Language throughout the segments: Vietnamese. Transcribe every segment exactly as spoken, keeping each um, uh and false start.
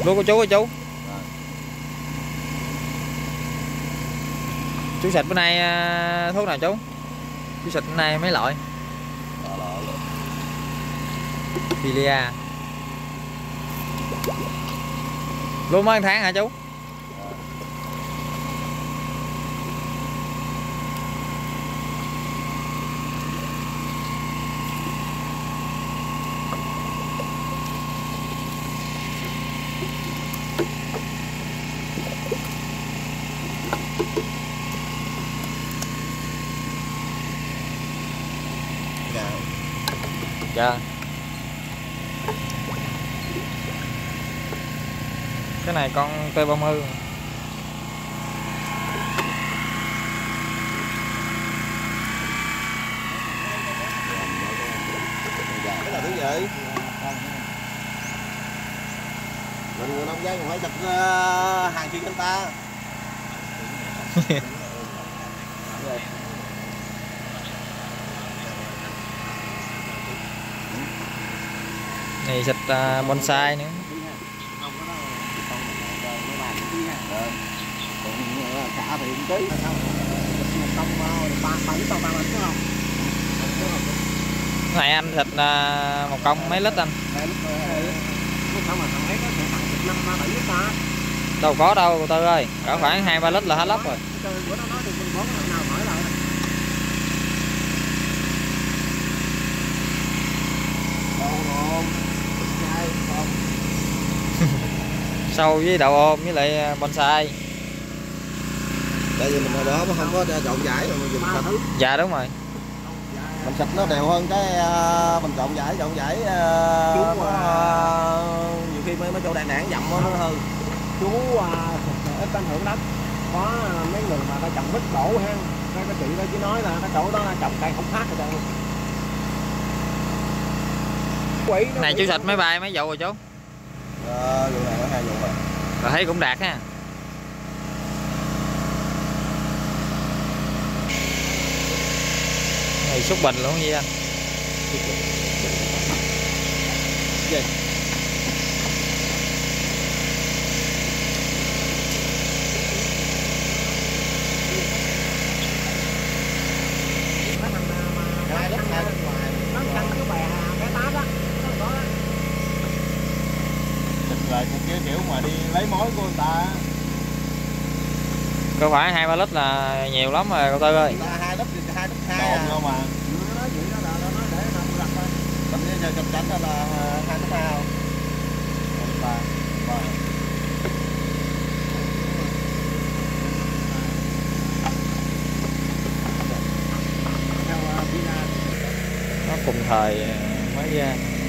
Lúa của chú ơi chú. Chú xịt bữa nay thuốc nào chú? Chú xịt bữa nay mấy loại? Filia. Lúa mới một tháng hả chú? Dạ. Cái này con T ba mươi. Cái là thứ gì? Mình người nông dân còn phải chụp uh, hàng chuyên anh ta. Này xịt uh, bonsai nữa. Xả thì một ký. Một công ba bảy tao ba đúng không? Cái này anh xịt uh, một công mấy lít anh? Đâu có đâu cô Tư ơi, cỡ khoảng hai ba lít là hết lốc rồi. Sâu với đậu ôm với lại bonsai. Tại vì mình hồi đó không có trộn giải mà mình dùng xịt. Dạ đúng rồi. Mình xịt nó đều hơn cái uh, mình trộn giải, trộn giải uh, nó, uh, nhiều khi mấy mấy chỗ đạn đạn dặm nó hư. Chú uh, ít ảnh hưởng lắm. Có uh, mấy người mà ta trồng mít đổ ha, cái chị đó chỉ nói là cái chỗ đó là trồng cây không phát rồi đâu. Quỷ này chú xịt mấy bay mấy vụ rồi chú? Ờ, vụ này có hai vụ rồi. Rồi thấy cũng đạt ha. Này xúc bình luôn gì anh? Gì? Hai đất hai đất ngoài. Nó căng cái bè cái tá đó. Nó đó. Xịt lại cũng kiểu kiểu mà đi lấy mối của người ta. Có phải hai ba lít là nhiều lắm rồi cậu Tư ơi. Hai lít thì hai lít hai à. Đâu mà. Nó nói vậy đó là nó nói để nó đặt thôi. Cầm như giờ cầm tránh đó là hai lít hai không? Ba. Ba. Nó cùng thời mới ra.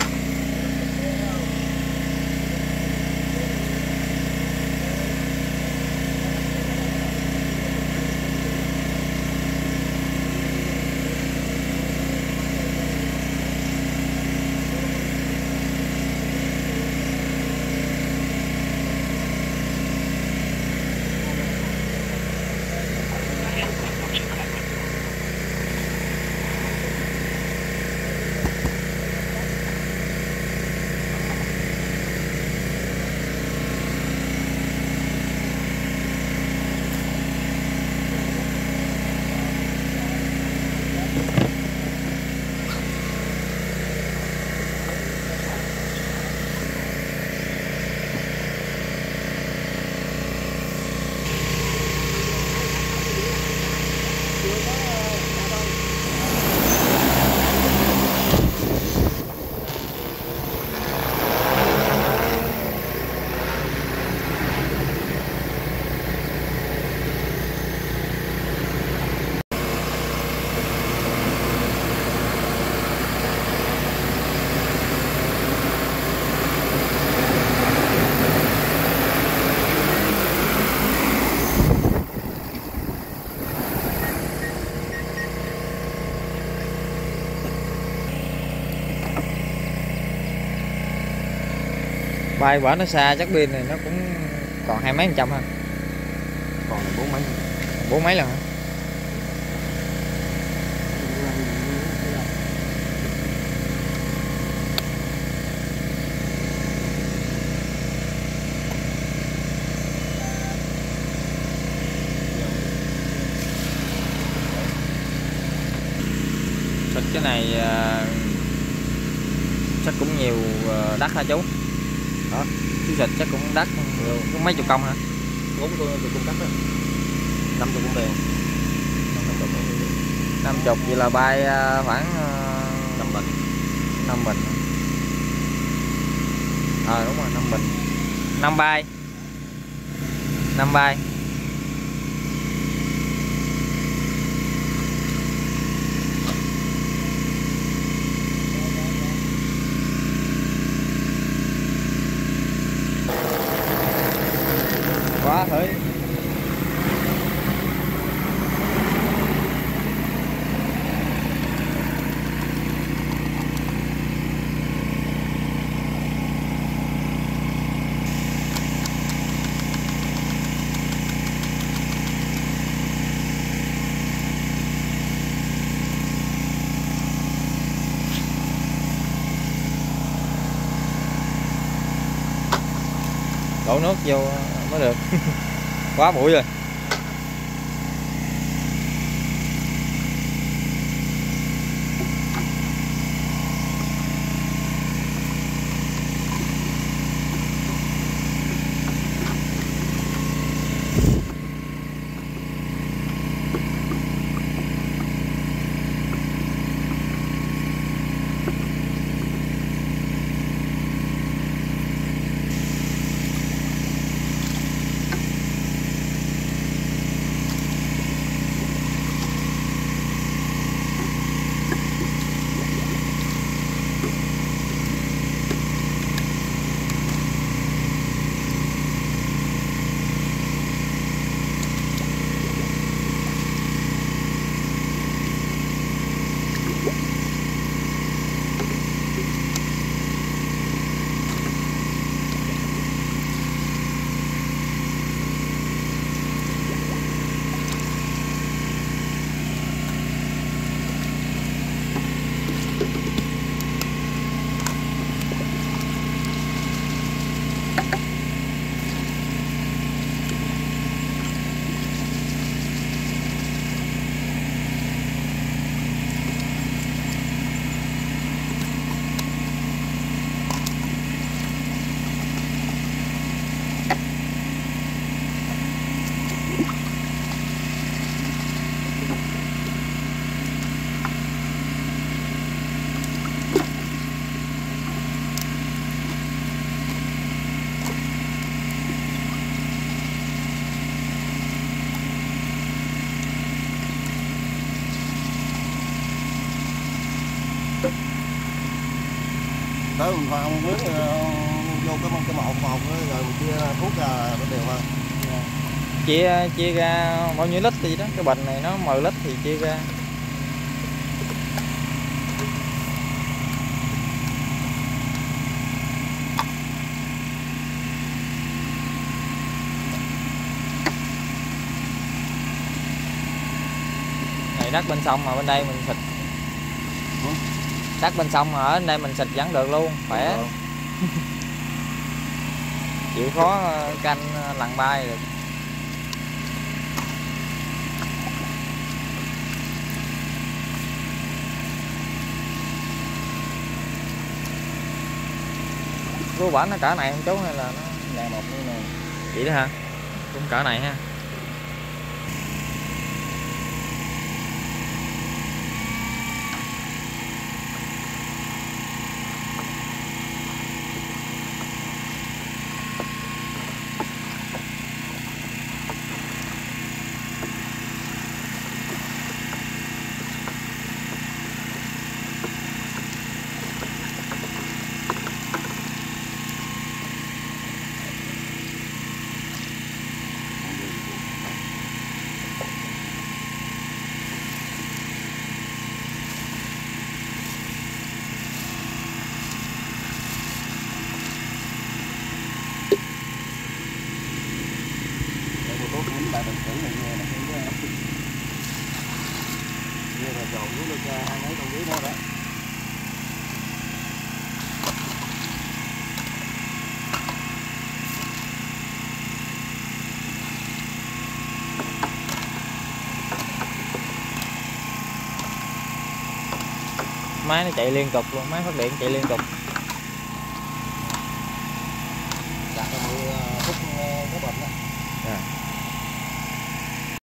Bay bển nó xa chắc pin này nó cũng còn hai mấy phần trăm ha. Còn là bốn mấy. Bốn mấy lần hả? Cái này à, chắc cũng nhiều đất hả chú? Hả? Chú xịt chắc cũng đất cũng mấy chục công hả? Bốn chục công cắt đó, năm chục công tiền, năm chục vậy là bay khoảng năm bình, năm bình. Ờ à, đúng rồi, năm bình, năm bay, năm bay. Quá thử. Đổ nước vô mới được. Quá bụi rồi. Tới mình pha không nước vô cái cái một một rồi mình chia thuốc ra nó đều hơn. Chia chia ra bao nhiêu lít thì đó, cái bình này nó mười lít thì chia ra. Này đất bên sông mà bên đây mình xịt. Ừ. Đất bên sông mà ở bên đây mình xịt vẫn được luôn, khỏe. Ừ. Chịu khó canh lần bay được. Cua bển nó cỡ này không chú hay là nó Dài một nữa nè. vậy đó hả? Cũng cỡ này ha. Bài bình thử này nghe nè, nghe là dầu dưới lên cho hai mấy con dưới đó đó. máy nó chạy liên tục luôn, máy phát điện chạy liên tục. Sạc mười phút cái bật đó. À.